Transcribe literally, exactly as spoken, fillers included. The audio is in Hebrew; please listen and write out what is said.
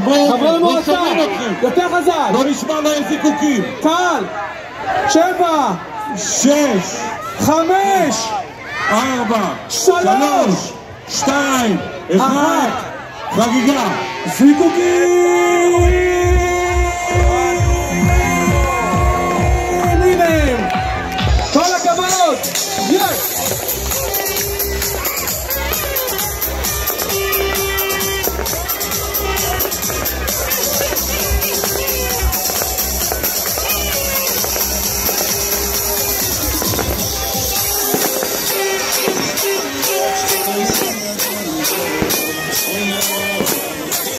שמור, חברי מועצה, יותר חזק. לא נשמע להם זיקוקים. קל. שבע. שש. חמש. ארבע. שלוש. שתיים. אחד. חגיגה. זיקוקים.